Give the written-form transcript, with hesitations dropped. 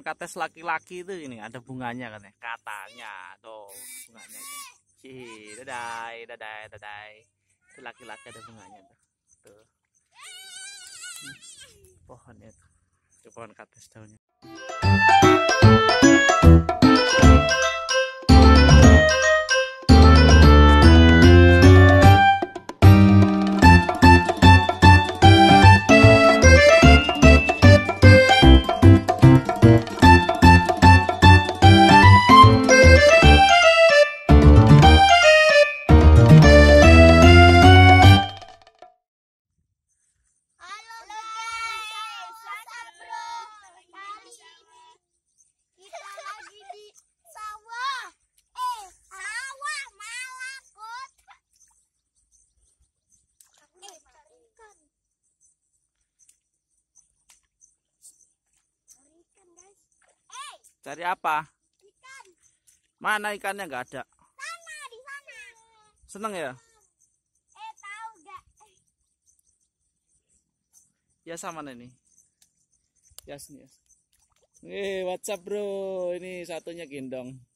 kates laki-laki itu ini ada bunganya katanya tuh bunganya itu. Dadai dadai dadai itu laki-laki ada bunganya tuh pohonnya itu pohon kates daunnya. Cari apa? Ikan. Mana ikannya? Nggak ada. Sana, di sana. Seneng ya? Tahu gak? Ya sama nih. Ya sini ya. WhatsApp bro, ini satunya gendong.